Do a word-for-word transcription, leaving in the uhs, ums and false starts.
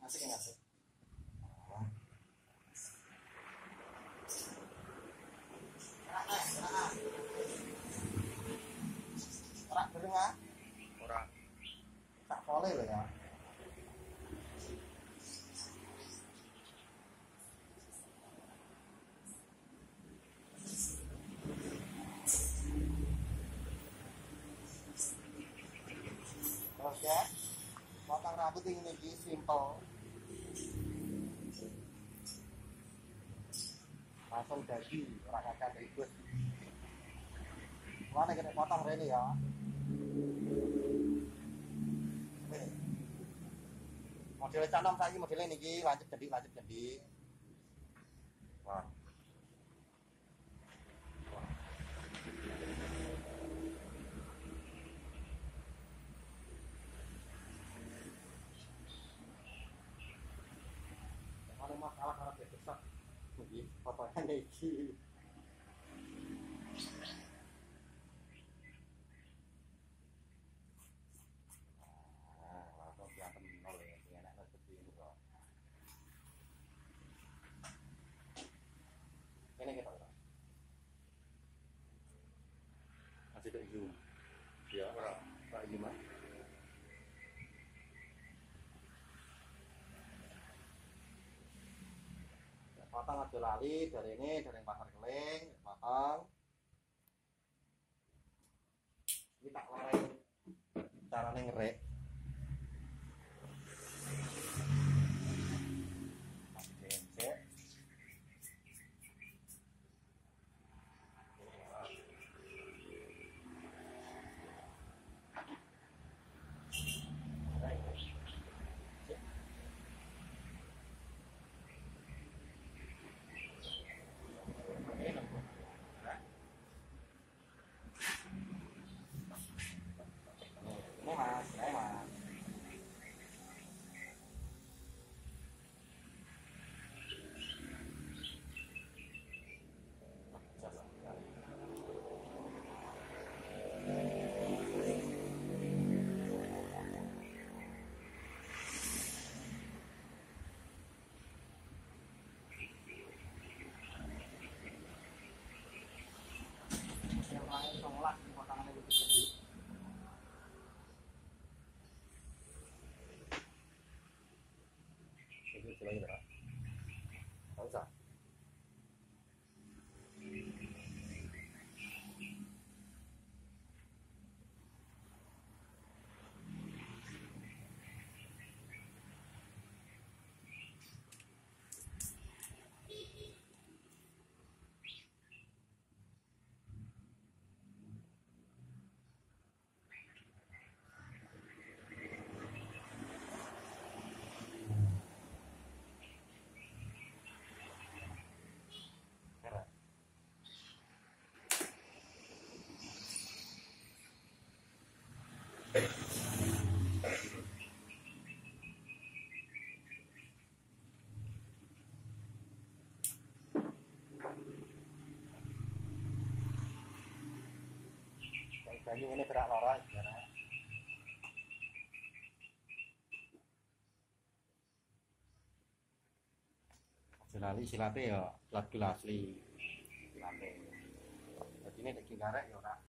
Asik ya asik. Ora gereng ah. Ora. Tak pole lho ya. Terus ya, potong rambut ini iki simple. Langsung jadi ora kakak ribet. Mana kita potong rene ya. Model canom saiki modele niki lanjut jadi lanjut jadi. Wah. Kalau masalah karena besok, jadi potongan iki. Nah, langsung kelihatan nol ya, enak seperti ini kok. Ini kita udah. Masih tak zoom. Ya, ora, tak zoom ah. Potong aja lali dari ini dari pasar keling potong ini tak warai caranya ngerek gencet ini mas, ini mas. Yang lain sholat potongannya lebih sedikit. Ini lagi berapa? Tahu sah? Banyu ini gerak loro sebenarnya. Jelali silate ya lagu asli silate. Jadi ini daging garek ya ora